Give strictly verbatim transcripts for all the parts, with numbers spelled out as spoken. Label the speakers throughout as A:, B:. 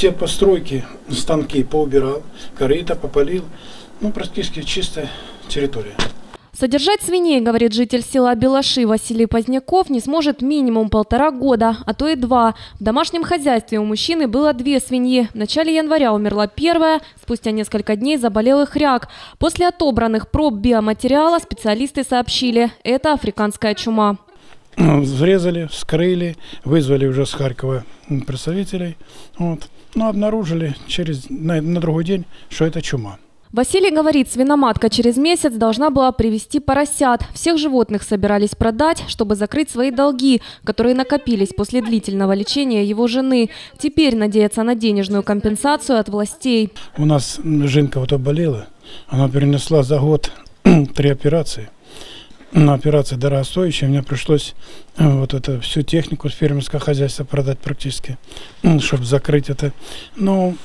A: все постройки, станки поубирал, корыто попалил. Ну, практически чистая территория.
B: Содержать свиней, говорит житель села Белаши Василий Поздняков, не сможет минимум полтора года, а то и два. В домашнем хозяйстве у мужчины было две свиньи. В начале января умерла первая, спустя несколько дней заболел и хряк. После отобранных проб биоматериала специалисты сообщили – это африканская чума.
A: Взрезали, вскрыли, вызвали уже с Харькова представителей. Вот. Но обнаружили через, на, на другой день, что это чума.
B: Василий говорит, свиноматка через месяц должна была привезти поросят. Всех животных собирались продать, чтобы закрыть свои долги, которые накопились после длительного лечения его жены. Теперь надеется на денежную компенсацию от властей.
A: У нас Жинка вот оболела, она перенесла за год три операции. На операции дорогостоящие, мне пришлось вот это всю технику с фермерского хозяйства продать практически, чтобы закрыть это. Ну,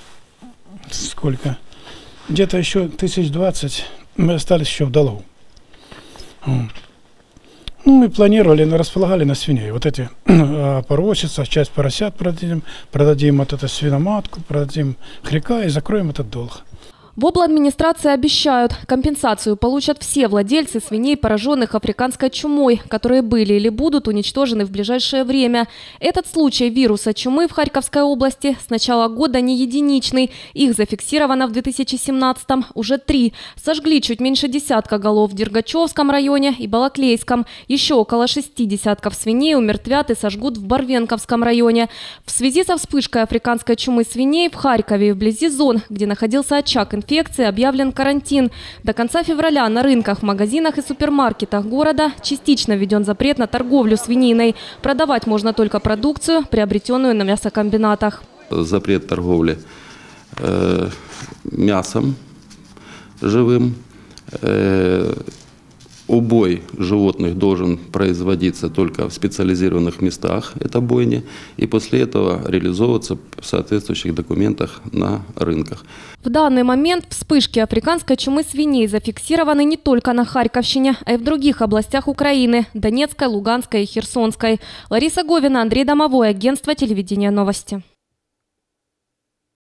A: сколько? Где-то еще тысяч двадцать мы остались еще в долгу. Ну, мы планировали, располагали на свиней. Вот эти порочица, часть поросят продадим, продадим вот эту свиноматку, продадим хряка и закроем этот долг.
B: В обладминистрации обещают, компенсацию получат все владельцы свиней, пораженных африканской чумой, которые были или будут уничтожены в ближайшее время. Этот случай вируса чумы в Харьковской области с начала года не единичный. Их зафиксировано в две тысячи семнадцатом уже три. Сожгли чуть меньше десятка голов в Дергачевском районе и Балаклейском. Еще около шести десятков свиней умертвят и сожгут в Барвенковском районе. В связи со вспышкой африканской чумы свиней в Харькове и вблизи зон, где находился очаг инфекции, инфекции, объявлен карантин. До конца февраля на рынках, магазинах и супермаркетах города частично введен запрет на торговлю свининой. Продавать можно только продукцию, приобретенную на мясокомбинатах.
C: Запрет торговли э, мясом живым. Э, убой животных должен производиться только в специализированных местах, это бойни, и после этого реализовываться в соответствующих документах на рынках.
B: В данный момент вспышки африканской чумы свиней зафиксированы не только на Харьковщине, а и в других областях Украины – Донецкой, Луганской и Херсонской. Лариса Говина, Андрей Домовой, агентство телевидения «Новости».